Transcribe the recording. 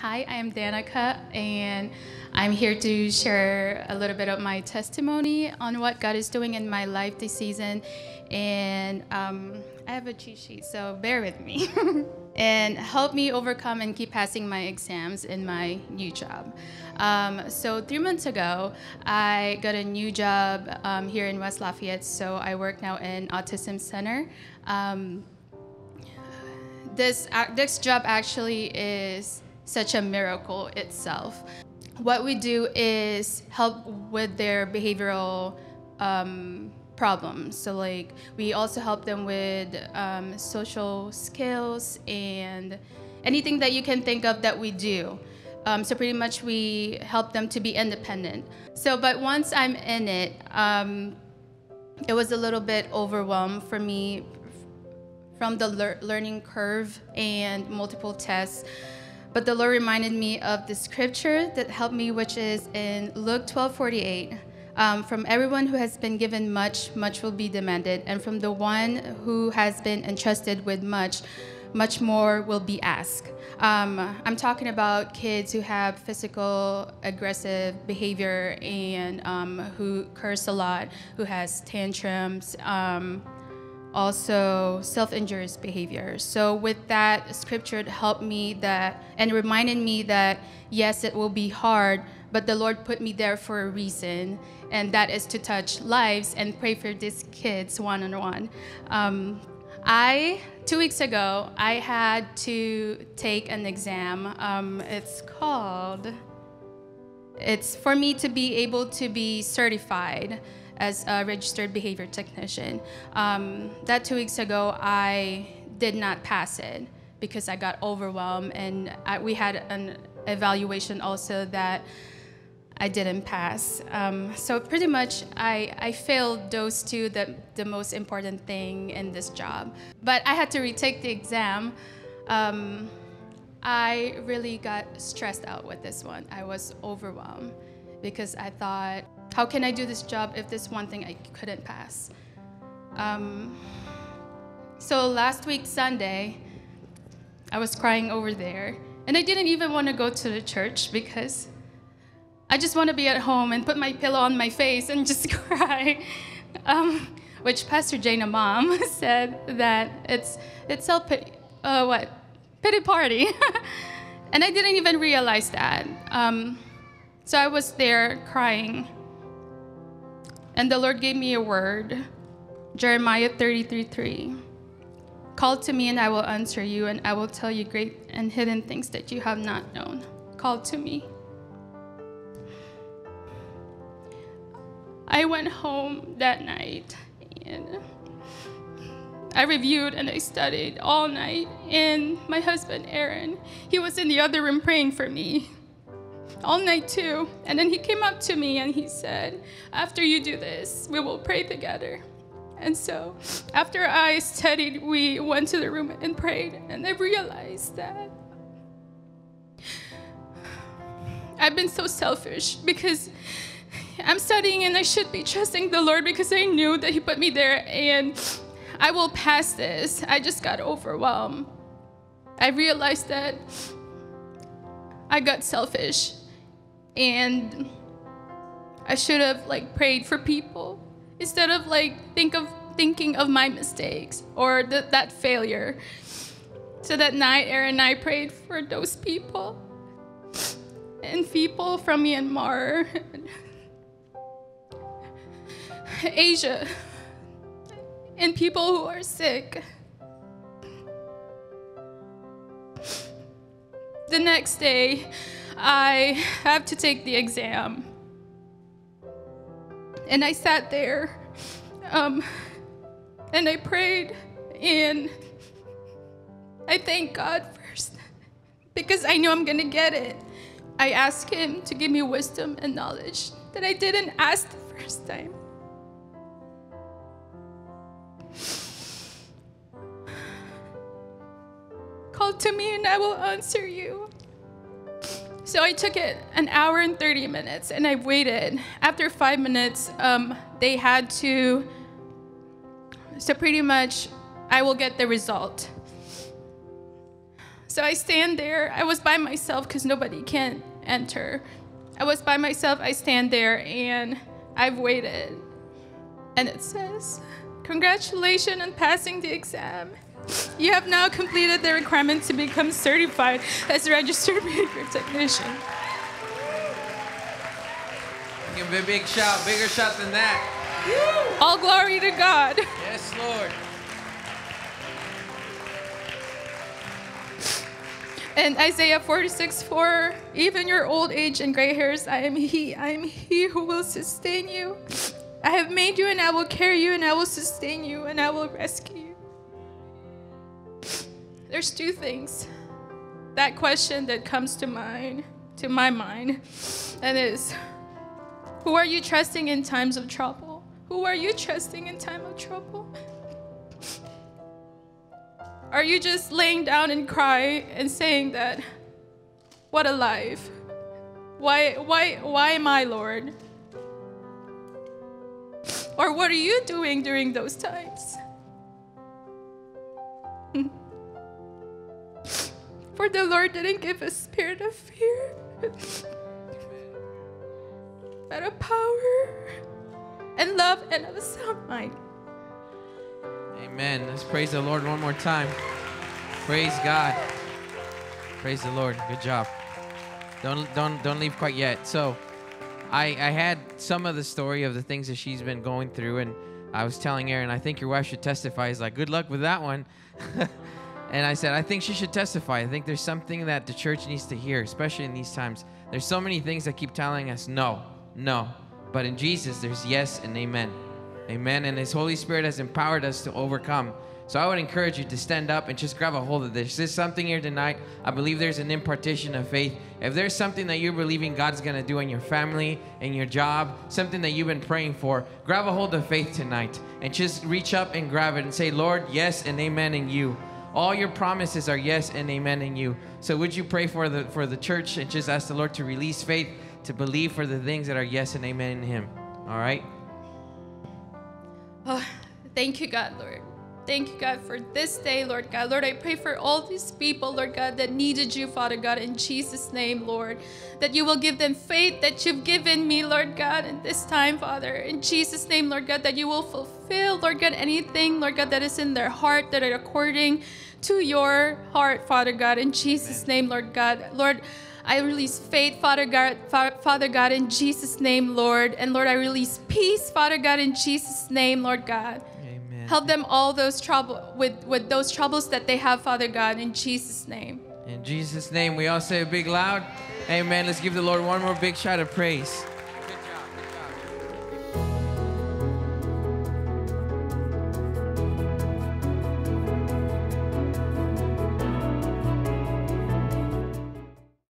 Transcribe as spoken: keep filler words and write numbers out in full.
Hi, I am Danica, and I'm here to share a little bit of my testimony on what God is doing in my life this season. And um, I have a cheat sheet, so bear with me. And help me overcome and keep passing my exams in my new job. Um, so three months ago, I got a new job um, here in West Lafayette, so I work now in Autism Center. Um, this, uh, this job actually is such a miracle itself. What we do is help with their behavioral um, problems. So like we also help them with um, social skills and anything that you can think of that we do. Um, so pretty much we help them to be independent. So but once I'm in it, um, it was a little bit overwhelmed for me from the lear learning curve and multiple tests. But the Lord reminded me of the scripture that helped me, which is in Luke twelve forty-eight. Um, from everyone who has been given much, much will be demanded. And from the one who has been entrusted with much, much more will be asked. Um, I'm talking about kids who have physical aggressive behavior and um, who curse a lot, who has tantrums, um, also self-injurious behavior. So with that scripture, it helped me that and reminded me that yes, it will be hard, but the Lord put me there for a reason, and that is to touch lives and pray for these kids one-on-one. Um, I, two weeks ago, I had to take an exam. Um, it's called, it's for me to be able to be certified as a registered behavior technician. Um, that two weeks ago, I did not pass it because I got overwhelmed, and I, we had an evaluation also that I didn't pass. Um, so pretty much I, I failed those two, the, the most important thing in this job. But I had to retake the exam. Um, I really got stressed out with this one. I was overwhelmed because I thought, how can I do this job if this one thing I couldn't pass? Um, so last week, Sunday, I was crying over there. And I didn't even want to go to the church because I just want to be at home and put my pillow on my face and just cry. Um, which Pastor Jana Mom said that it's it's a pity, uh, what? Pity party. And I didn't even realize that. Um, so I was there crying. And the Lord gave me a word, Jeremiah thirty-three three. Call to me and I will answer you, and I will tell you great and hidden things that you have not known. Call to me. I went home that night and I reviewed and I studied all night. And my husband, Aaron, he was in the other room praying for me all night too. And then he came up to me and he said, after you do this, we will pray together. And so after I studied, we went to the room and prayed. And I realized that I've been so selfish because I'm studying and I should be trusting the Lord because I knew that he put me there and I will pass this. I just got overwhelmed. I realized that I got selfish and I should have like prayed for people instead of like think of thinking of my mistakes or th that failure. So that night, Aaron and I prayed for those people and people from Myanmar, Asia, and people who are sick. The next day, I have to take the exam. And I sat there, um, and I prayed, and I thanked God first, because I knew I'm gonna get it. I asked him to give me wisdom and knowledge that I didn't ask the first time. Call to me and I will answer you. So I took it an hour and thirty minutes and I waited. After five minutes, um, they had to, so pretty much I will get the result. So I stand there. I was by myself because nobody can enter. I was by myself. I stand there and I've waited. And it says, congratulations on passing the exam. You have now completed the requirement to become certified as a registered behavior technician. Give him a big shout, bigger shout than that. All glory to God. Yes, Lord. And Isaiah forty-six four, even your old age and gray hairs, I am he, I am he who will sustain you. I have made you and I will carry you and I will sustain you and I will rescue you. There's two things. That question that comes to mind, to my mind, and is, who are you trusting in times of trouble? Who are you trusting in time of trouble? Are you just laying down and cry and saying that, what a life? Why, why, why am I, Lord? Or what are you doing during those times? For the Lord didn't give a spirit of fear, but of power and love and of a sound mind. Amen. Let's praise the Lord one more time. Praise God. Praise the Lord. Good job. Don't don't don't leave quite yet. So, I I had some of the story of the things that she's been going through, and I was telling Aaron, I think your wife should testify. He's like, good luck with that one. And I said, I think she should testify. I think there's something that the church needs to hear, especially in these times. There's so many things that keep telling us no, no. But in Jesus, there's yes and amen. Amen. And His Holy Spirit has empowered us to overcome. So I would encourage you to stand up and just grab a hold of this. There's something here tonight. I believe there's an impartation of faith. If there's something that you're believing God's going to do in your family, in your job, something that you've been praying for, grab a hold of faith tonight and just reach up and grab it and say, Lord, yes and amen in you. All your promises are yes and amen in you. So would you pray for the for the church and just ask the Lord to release faith, to believe for the things that are yes and amen in Him. All right? Oh, thank you, God, Lord. Thank you, God, for this day, Lord God. Lord, I pray for all these people, Lord God, that needed you, Father God, in Jesus' name, Lord. That you will give them faith that you've given me, Lord God, in this time, Father. In Jesus' name, Lord God, that you will fulfill, Lord God, anything, Lord God, that is in their heart, that are according to your heart, Father God. In Jesus' name, Lord God. Lord, I release faith, Father God, Father God, in Jesus' name, Lord. And Lord, I release peace, Father God, in Jesus' name, Lord God. Amen. Help them all those trouble with, with those troubles that they have, Father God, in Jesus' name. In Jesus' name, we all say a big loud amen. Let's give the Lord one more big shout of praise.